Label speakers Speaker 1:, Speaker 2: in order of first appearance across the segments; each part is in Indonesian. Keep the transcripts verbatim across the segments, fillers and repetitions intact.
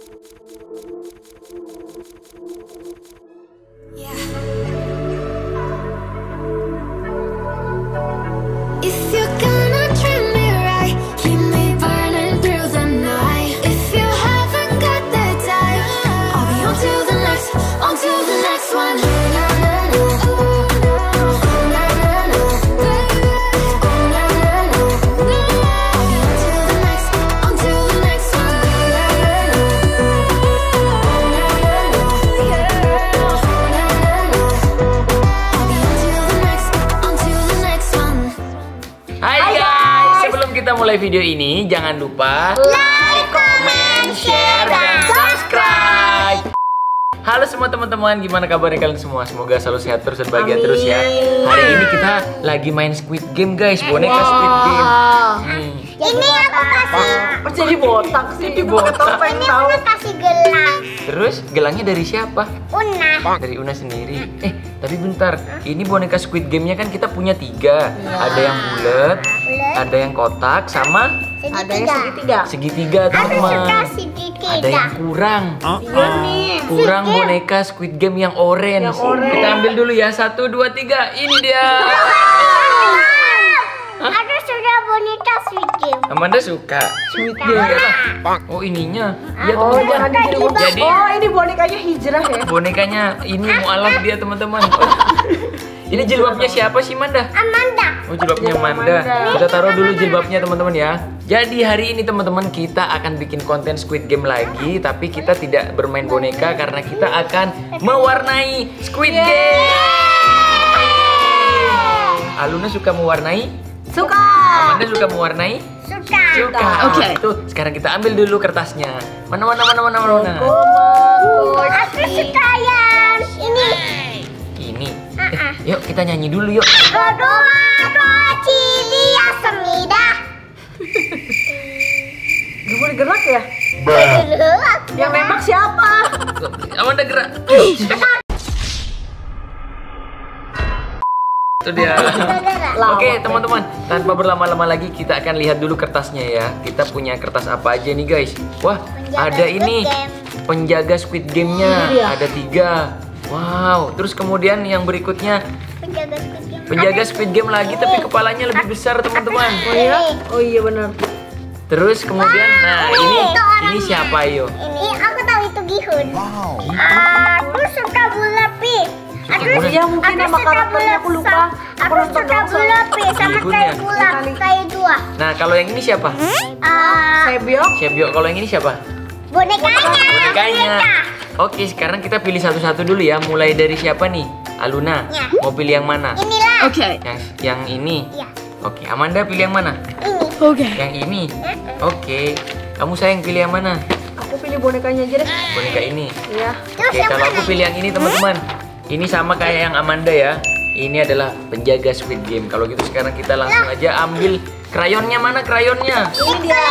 Speaker 1: Mulai video ini jangan lupa like, comment, share, dan subscribe. Halo semua teman-teman, gimana kabarnya kalian semua? Semoga selalu sehat terus dan bahagia Amin. terus ya. Hari ini kita lagi main Squid Game guys, boneka wow. Squid Game. Hmm.
Speaker 2: Ini aku kasih.
Speaker 3: Oh, jadi botak sih,
Speaker 1: jadi botak.
Speaker 2: Ini aku kasih gelang.
Speaker 1: Terus gelangnya dari siapa?
Speaker 2: Una.
Speaker 1: Dari Una sendiri. Eh, tapi bentar. Ini boneka Squid Game-nya kan kita punya tiga. Ya. Ada yang bulat, ada yang kotak, sama
Speaker 2: segitiga.
Speaker 3: Ada yang segitiga.
Speaker 1: Segitiga teman-teman. Ada yang kurang.
Speaker 3: Oh, iya nih.
Speaker 1: Kurang boneka Squid Game yang orange.
Speaker 3: Yang orange.
Speaker 1: Kita ambil dulu ya. Satu, dua, tiga. Ini dia.
Speaker 2: Ada sudah boneka Squid Game.
Speaker 1: Amanda suka Squid Game lah. Oh ininya. Ya
Speaker 3: Oh,
Speaker 1: teman-teman.
Speaker 3: jadi,
Speaker 1: Jadi
Speaker 3: oh ini bonekanya hijrah ya?
Speaker 1: bonekanya ini mualaf dia teman-teman. Ini jilbabnya siapa sih Manda?
Speaker 2: Amanda.
Speaker 1: Oh jilbabnya Manda. Kita taruh dulu jilbabnya teman-teman ya. Jadi hari ini teman-teman kita akan bikin konten Squid Game lagi, tapi kita tidak bermain boneka karena kita akan mewarnai Squid Game. Aluna suka mewarnai?
Speaker 3: Suka.
Speaker 1: Amanda suka mewarnai?
Speaker 2: Suka.
Speaker 1: Suka.
Speaker 3: Oke.
Speaker 1: Itu sekarang kita ambil dulu kertasnya. Mana mana mana mana mana.
Speaker 2: Aku suka yang ini.
Speaker 1: Ini. Eh, yuk kita nyanyi dulu yuk.
Speaker 2: Aduh, cili asemida.
Speaker 3: Gak boleh gerak ya? Yang nembak siapa?
Speaker 1: Amanda gerak. Itu dia. Oke teman-teman, tanpa berlama-lama lagi kita akan lihat dulu kertasnya ya. Kita punya kertas apa aja nih guys? Wah,
Speaker 2: Penjaga
Speaker 1: ada
Speaker 2: Squid
Speaker 1: ini
Speaker 2: Game.
Speaker 1: penjaga Squid Game-nya.
Speaker 3: Iya.
Speaker 1: Ada tiga. Wow. Terus kemudian yang berikutnya
Speaker 2: Penjaga Squid Game.
Speaker 1: penjaga Squid Game lagi, tapi kepalanya lebih besar teman-teman.
Speaker 3: Oh iya? Oh iya benar.
Speaker 1: Terus kemudian, nah ini ini siapa yo?
Speaker 2: Ini aku tahu itu Gihun. Wow. Aku suka Bulapi. Aku
Speaker 3: Ya mungkin nama karakternya aku lupa.
Speaker 2: Aku suka Bulapi sama
Speaker 1: Gihun
Speaker 2: kayak
Speaker 1: ya?
Speaker 2: Bulap, kayak dua.
Speaker 1: Nah kalau yang ini siapa?
Speaker 2: Ah,
Speaker 3: Sebyok.
Speaker 1: Sebio. Kalau yang ini siapa?
Speaker 2: bonekanya.
Speaker 1: Bonekanya. Oke, sekarang kita pilih satu-satu dulu ya. Mulai dari siapa nih? Aluna.
Speaker 2: Ya.
Speaker 1: Mau pilih yang mana?
Speaker 2: Inilah.
Speaker 3: Oke.
Speaker 1: Yang yang ini.
Speaker 2: Ya.
Speaker 1: Oke, Amanda pilih yang mana?
Speaker 2: Ini.
Speaker 3: Oke.
Speaker 1: Yang ini. Oke. Kamu sayang pilih yang mana?
Speaker 3: Aku pilih bonekanya aja deh.
Speaker 1: Boneka ini.
Speaker 3: Iya.
Speaker 2: Terus
Speaker 1: Oke,
Speaker 2: yang
Speaker 1: kalau
Speaker 2: mana?
Speaker 1: aku pilih yang ini teman-teman. Ini sama kayak yang Amanda ya. Ini adalah penjaga Squid Game. Kalau gitu sekarang kita langsung aja ambil krayonnya. Mana krayonnya?
Speaker 3: Ini dia.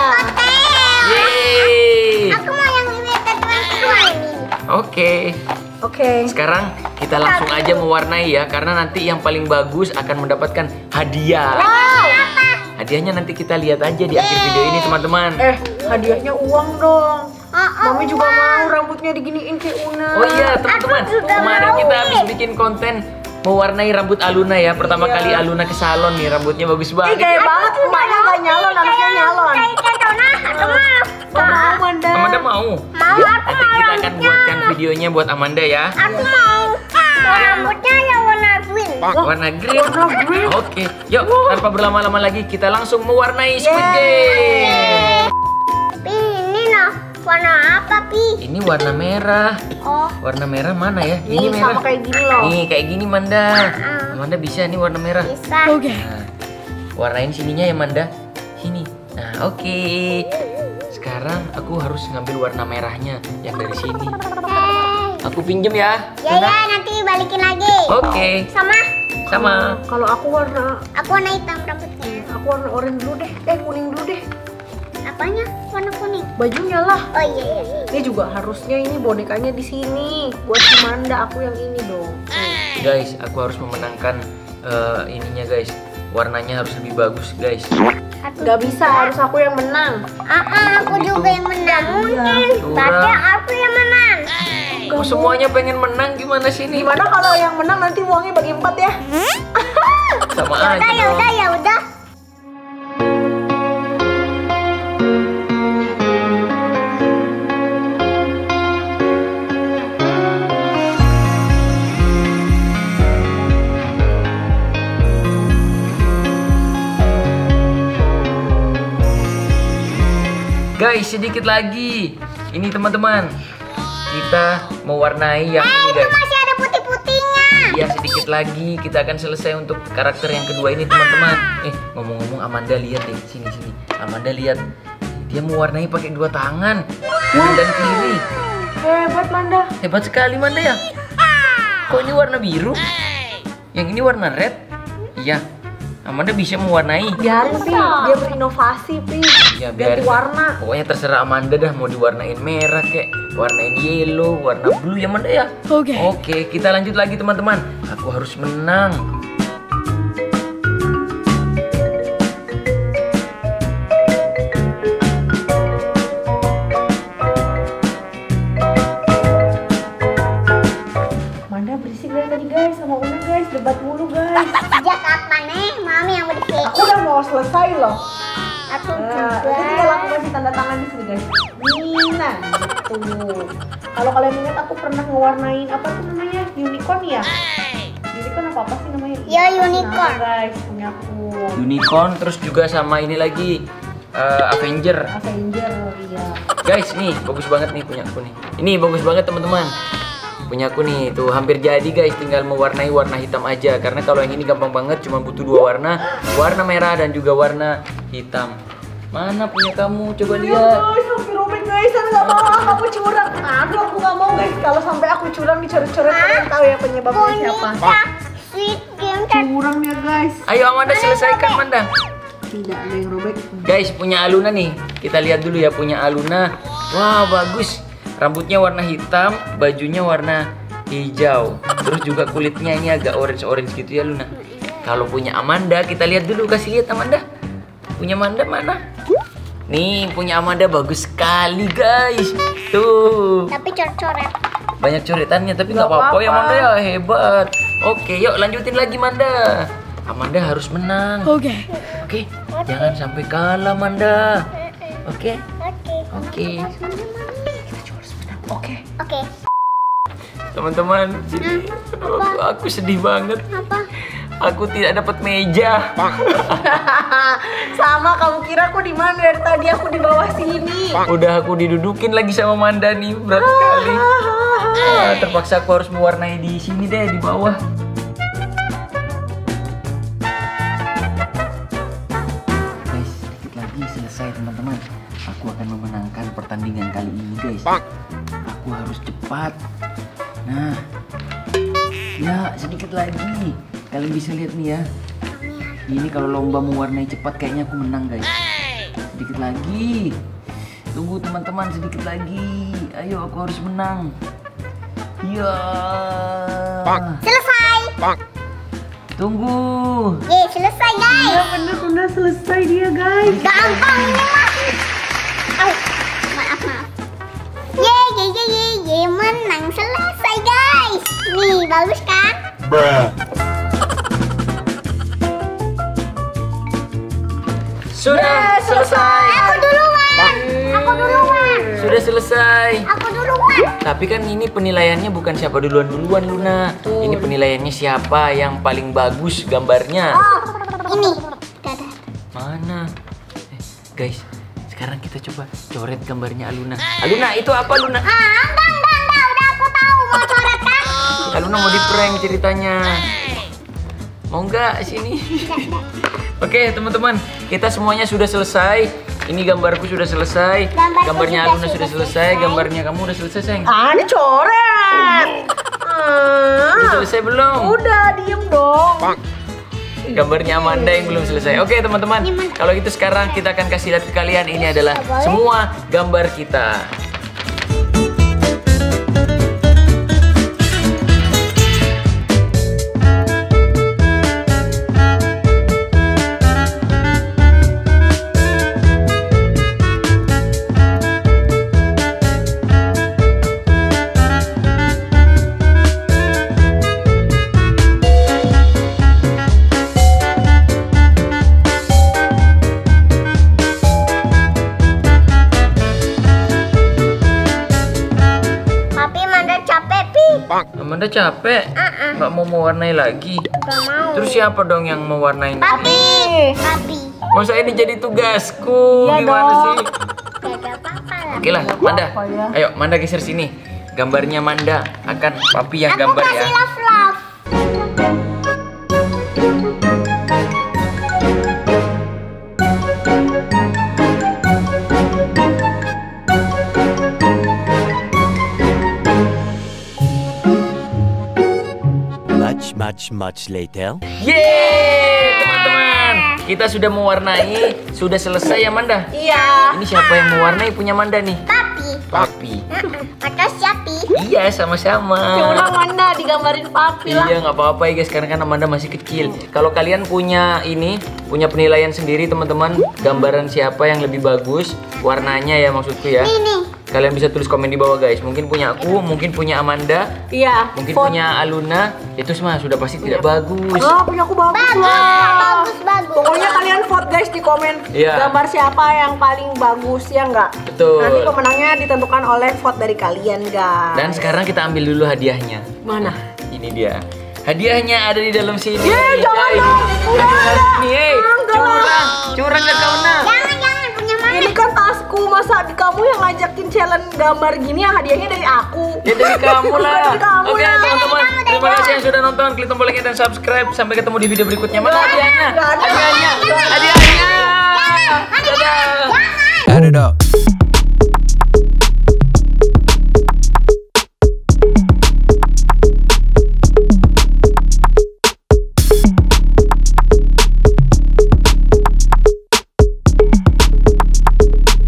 Speaker 1: Yeay.
Speaker 2: Aku mau yang ini teman-teman ini.
Speaker 1: Oke.
Speaker 3: Oke.
Speaker 1: Sekarang kita langsung aja mewarnai ya, karena nanti yang paling bagus akan mendapatkan hadiah.
Speaker 2: Wow. Apa?
Speaker 1: Hadiahnya nanti kita lihat aja di akhir video ini teman-teman.
Speaker 3: Eh, hadiahnya uang dong.
Speaker 2: Oh, oh,
Speaker 3: Mami juga mau rambutnya diginiin kayak Una.
Speaker 1: Oh iya teman-teman,
Speaker 2: Aku juga
Speaker 1: kemarin
Speaker 2: mau
Speaker 1: kita
Speaker 2: nih.
Speaker 1: habis bikin konten mewarnai rambut Aluna ya. Pertama
Speaker 3: Iya.
Speaker 1: kali Aluna ke salon nih, rambutnya bagus
Speaker 3: Ih,
Speaker 1: banget.
Speaker 3: gaya banget. Emaknya gak nyalon, anaknya nyalon.
Speaker 2: Kayak kayak Dona. Aku mau.
Speaker 3: Mau, Manda.
Speaker 1: Amanda mau?
Speaker 2: Mau aku
Speaker 1: Nanti
Speaker 2: mau
Speaker 1: kita akan
Speaker 2: rambutnya.
Speaker 1: buatkan videonya buat Amanda ya.
Speaker 2: Aku mau. Rambutnya yang warna green.
Speaker 1: Warna green.
Speaker 3: Warna green.
Speaker 1: Oke, yuk tanpa berlama-lama lagi kita langsung mewarnai Squid Game.
Speaker 2: Pi, ini noh. Warna apa, Pi?
Speaker 1: Ini warna merah.
Speaker 2: Oh.
Speaker 1: Warna merah mana ya? Ini
Speaker 3: Nih,
Speaker 1: merah.
Speaker 3: sama kayak gini loh.
Speaker 1: Nih kayak gini Manda. Manda bisa nih warna merah.
Speaker 2: Bisa.
Speaker 1: Nah, warnain sininya ya Manda. Sini. Nah oke. Sekarang aku harus ngambil warna merahnya yang dari sini.
Speaker 2: Hey.
Speaker 1: Aku pinjem ya.
Speaker 2: Ya ya, nanti balikin lagi.
Speaker 1: Oke.
Speaker 2: Sama.
Speaker 1: Sama.
Speaker 3: Kalau aku warna,
Speaker 2: Aku warna hitam rambutnya.
Speaker 3: aku warna oranye dulu deh. Eh, kuning dulu deh.
Speaker 2: Apanya? Warna kuning.
Speaker 3: Bajunya lah.
Speaker 2: Oh iya iya.
Speaker 3: Ini juga harusnya ini bonekanya di sini. Buat si Manda, aku yang ini dong.
Speaker 1: Guys, aku harus memenangkan eh, ininya guys. warnanya harus lebih bagus, guys.
Speaker 3: Gak bisa, harus aku yang menang.
Speaker 2: Ah, ah, aku juga yang menang. Mungkin tapi aku yang menang.
Speaker 1: Oh, semuanya pengen menang, gimana sih ini?
Speaker 3: Gimana kalau yang menang nanti uangnya bagi empat ya?
Speaker 1: Sama
Speaker 2: Ya
Speaker 1: aja
Speaker 2: udah, ya
Speaker 1: dong.
Speaker 2: udah, ya udah.
Speaker 1: Guys, sedikit lagi. Ini teman-teman, kita mewarnai yang
Speaker 2: Eh,
Speaker 1: ini,
Speaker 2: itu
Speaker 1: guys.
Speaker 2: masih ada putih-putihnya.
Speaker 1: Iya, sedikit lagi kita akan selesai untuk karakter yang kedua ini, teman-teman. Eh, ngomong-ngomong, Amanda lihat deh, sini sini. Amanda lihat, dia mewarnai pakai dua tangan, kanan dan kiri.
Speaker 3: Hebat Manda.
Speaker 1: Hebat sekali, Manda ya. Kok ini warna biru? Yang ini warna red? Iya. Amanda bisa mewarnai.
Speaker 3: Biarin Pi, dia berinovasi Pi.
Speaker 1: Iya,
Speaker 3: Ganti
Speaker 1: biarin.
Speaker 3: warna.
Speaker 1: Pokoknya terserah Amanda dah, mau diwarnain merah kek, warnain yellow, warna blue ya Amanda ya. Oke. Oke, kita lanjut lagi teman-teman. Aku harus menang.
Speaker 3: Manda berisik dari tadi guys, sama Una guys, debat mulu guys.
Speaker 2: Sejak kapan nih mami yang bersih?
Speaker 3: Aku udah mau selesai loh.
Speaker 2: Aku
Speaker 3: Nah,
Speaker 2: juga.
Speaker 3: itu tinggal aku kasih tanda tangan di sini guys. Nah, gitu. Kalau kalian ingat aku pernah ngewarnain apa tuh namanya? Unicorn ya? Unicorn apa apa sih namanya?
Speaker 2: Ya,
Speaker 3: Aku
Speaker 2: unicorn.
Speaker 3: nama, guys, punya aku.
Speaker 1: Unicorn, terus juga sama ini lagi eh, Avenger.
Speaker 3: Avenger, iya.
Speaker 1: Guys, nih bagus banget nih punya aku nih. Ini bagus banget teman-teman. Punya aku nih, tuh hampir jadi guys, tinggal mewarnai warna hitam aja. Karena kalau yang ini gampang banget, cuma butuh dua warna, warna merah dan juga warna hitam. Mana punya kamu? Coba
Speaker 3: Iya
Speaker 1: lihat.
Speaker 3: guys, hampir robek guys, aku nggak mau, aku curang. Aduh, aku nggak mau guys. Kalau sampai aku curang dicoret-coret, kalian tahu ya penyebabnya siapa?
Speaker 2: Boneka Sweet Game kan.
Speaker 3: Curang ya guys.
Speaker 1: Ayo Amanda selesaikan Amanda.
Speaker 3: Tidak ada yang robek.
Speaker 1: Guys, punya Aluna nih. Kita lihat dulu ya punya Aluna. Wah, bagus. Rambutnya warna hitam, bajunya warna hijau. Terus juga kulitnya ini agak orange-orange gitu ya, Luna. Kalau punya Amanda, kita lihat dulu, kasih lihat Amanda. Punya Amanda mana? Nih, punya Amanda bagus sekali, guys. Tuh.
Speaker 2: Tapi coret-coret.
Speaker 1: Banyak coretannya, tapi nggak
Speaker 3: Nggak
Speaker 1: apa-apa ya,
Speaker 3: apa-apa.
Speaker 1: Amanda ya, hebat. Oke, yuk lanjutin lagi, Amanda. Amanda harus menang. Oke. Oke, jangan sampai kalah, Amanda. Oke.
Speaker 2: Oke.
Speaker 1: Oke. Kita cuma harus menang. Oke.
Speaker 2: Oke.
Speaker 1: Teman-teman, sini. Aduh, aku, aku sedih banget.
Speaker 2: Apa?
Speaker 1: Aku tidak dapat meja.
Speaker 3: Sama, kamu kira aku di mana dari tadi? Aku di bawah sini.
Speaker 1: Udah aku didudukin lagi sama Manda nih, berat sekali. Ah, terpaksa aku harus mewarnai di sini deh, di bawah. Guys, sedikit lagi selesai teman-teman. Aku akan memenangkan pertandingan kali ini, guys. Aku harus cepat. Nah, ya sedikit lagi. Kalian bisa lihat nih ya. Ini kalau lomba mewarnai cepat kayaknya aku menang, guys. Sedikit lagi. Tunggu teman-teman, sedikit lagi. Ayo, aku harus menang. Ya.
Speaker 2: Selesai.
Speaker 1: Tunggu.
Speaker 2: Ye, selesai guys.
Speaker 3: Ya bener-bener selesai dia guys.
Speaker 2: Gampang ini mah. Au. Maaf, maaf. Ye, ye, ye, ye, ye, menang selesai guys. Nih, bagus kan?
Speaker 1: Sudah selesai.
Speaker 2: Aku duluan. Aku duluan.
Speaker 1: Sudah selesai.
Speaker 2: Aku duluan.
Speaker 1: Tapi kan ini penilaiannya bukan siapa duluan-duluan, Luna.
Speaker 3: Betul.
Speaker 1: Ini penilaiannya siapa yang paling bagus gambarnya.
Speaker 2: Oh, ini. Dadah.
Speaker 1: Mana? Eh, guys, sekarang kita coba coret gambarnya Aluna. Aluna, itu apa, Luna?
Speaker 2: Ah, enggak, enggak, enggak. Udah aku tahu mau coret kan?
Speaker 1: Aluna mau di-prank ceritanya. Mau nggak sini? Oke, teman-teman, kita semuanya sudah selesai. Ini gambarku sudah selesai.
Speaker 2: Gambarku
Speaker 1: Gambarnya
Speaker 2: juga
Speaker 1: Aluna sudah
Speaker 2: sudah
Speaker 1: selesai.
Speaker 2: selesai.
Speaker 1: Gambarnya kamu udah selesai, sayang.
Speaker 3: Ah, dicoret.
Speaker 1: Udah
Speaker 3: Ah,
Speaker 1: selesai belum?
Speaker 3: udah diem dong.
Speaker 1: Gambarnya Amanda yang belum selesai. Oke, teman-teman. Kalau gitu sekarang kita akan kasih lihat ke kalian. Ini adalah semua gambar kita. Amanda capek.
Speaker 2: Uh-uh.
Speaker 1: Nggak mau mewarnai lagi.
Speaker 2: Gak mau.
Speaker 1: Terus siapa dong yang mewarnai?
Speaker 2: Papi. Papi.
Speaker 1: Masa ini jadi tugasku?
Speaker 3: Iya
Speaker 1: Gimana
Speaker 3: dong.
Speaker 1: sih?
Speaker 2: Gak ada apa-apa lah.
Speaker 1: Oke lah, Manda.
Speaker 3: apa ya.
Speaker 1: Ayo, Manda geser sini. Gambarnya Manda akan Papi yang
Speaker 2: Aku
Speaker 1: gambar
Speaker 2: kasih
Speaker 1: ya.
Speaker 2: love love.
Speaker 4: Much, much, much later.
Speaker 1: Yeay, teman-teman. Kita sudah mewarnai, sudah selesai ya Manda.
Speaker 3: Iya.
Speaker 1: Ini siapa yang mewarnai punya Manda nih?
Speaker 2: Papi.
Speaker 1: Papi.
Speaker 2: Uh-uh. Makasih Papi.
Speaker 1: Iya, sama-sama.
Speaker 3: Curang Manda digambarin papi lah.
Speaker 1: Iya, nggak apa-apa ya guys, karena kan Amanda masih kecil. Kalau kalian punya ini, punya penilaian sendiri teman-teman, gambaran siapa yang lebih bagus, warnanya ya maksudku ya.
Speaker 2: Nih nih.
Speaker 1: Kalian bisa tulis komen di bawah guys. Mungkin punya aku, mungkin punya Amanda,
Speaker 3: Iya.
Speaker 1: mungkin
Speaker 3: Vote.
Speaker 1: punya Aluna. Itu semua sudah pasti tidak bagus.
Speaker 3: Ah, punya aku bagus.
Speaker 2: Bagus.
Speaker 3: lah.
Speaker 2: Bagus bagus.
Speaker 3: Pokoknya kalian vote guys di komen
Speaker 1: Iya.
Speaker 3: gambar siapa yang paling bagus ya enggak?
Speaker 1: Betul.
Speaker 3: Nanti pemenangnya ditentukan oleh vote dari kalian guys.
Speaker 1: Dan sekarang kita ambil dulu hadiahnya.
Speaker 3: Mana?
Speaker 1: Ini dia. Hadiahnya ada di dalam sini.
Speaker 3: Yeay, jangan
Speaker 1: guys.
Speaker 3: dong. Enggak
Speaker 1: Ada
Speaker 3: ada.
Speaker 1: Nih, hey,
Speaker 3: Enggak lah.
Speaker 1: curang. Curang gak kau nak?
Speaker 2: Jangan jangan punya mana?
Speaker 3: Ini kan tasku, masa di kamu yang ngajakin challenge gambar gini ya hadiahnya dari aku.
Speaker 1: Ya dari kamu lah.
Speaker 3: Dari kamu
Speaker 1: Oke
Speaker 3: lah.
Speaker 1: teman-teman, terima kasih yang sudah nonton. Klik tombol like dan subscribe. Sampai ketemu di video berikutnya. Mana
Speaker 3: Nggak,
Speaker 1: hadiahnya?
Speaker 3: nggak ada.
Speaker 1: Hadiahnya.
Speaker 3: Nggak ada.
Speaker 1: Hadiahnya. Dadah.
Speaker 2: Jangan.
Speaker 4: Add it up.